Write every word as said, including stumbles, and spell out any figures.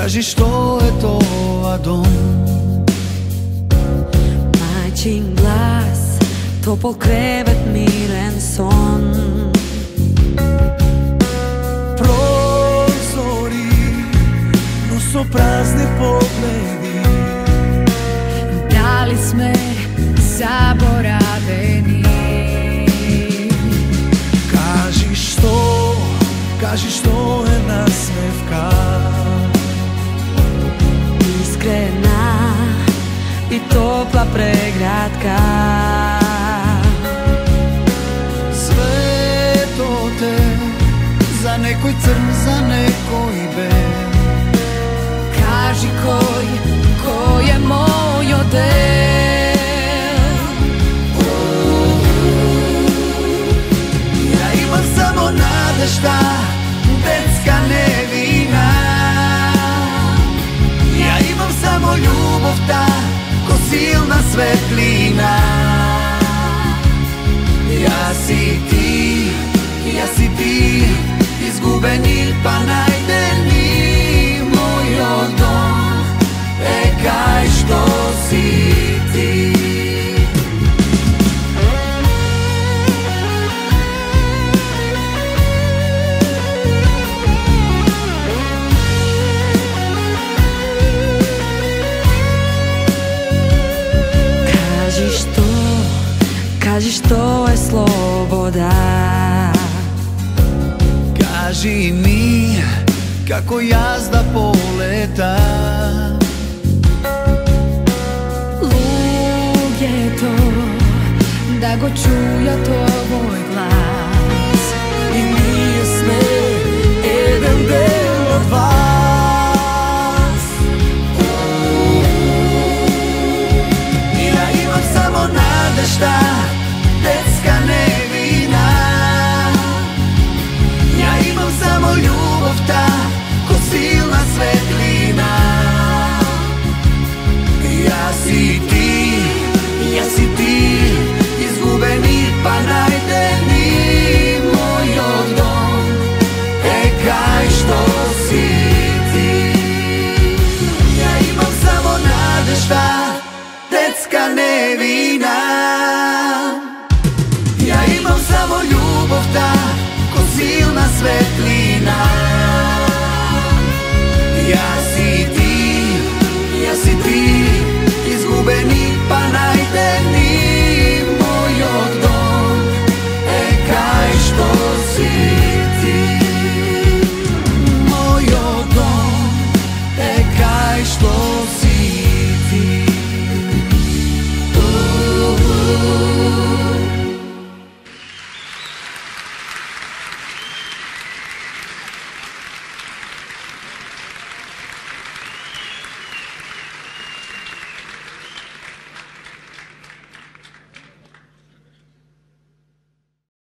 Kaži što je to dom. Majčin glas, topol krevet, miren son. Prozori, no so prazni pogledi. Da li sme zaboraveni? Kaži što, kaži što je nasmevka. Iskrena i topla pregratka. Sve to te, za nekoj crn, za nekoj bel. Kaži koj, ko je moj odel. Ja imam samo nade šta, detska nevina. Ja imam samo ljubav ta, ko silna svetlina. Ja si ti, ja si ti, izgubeni pa najdeniji moj dom. E kaj što si ti? Kaži što je sloboda. Kaži mi kako jazda poleta. Lud je to da go čuja tvoj glas. I nije sve jedan del od vas. Ja imam samo nade šta, detska nevina. Ja imam samo ljubav ta, ko silna svetlina. Ja si ti, ja si ti, izgubeni pa najdeniji moj dom. E kaj što si ti? Ja imam samo nade šta, detska nevina. Ja imam samo ljubav ta, ko silna svetlina.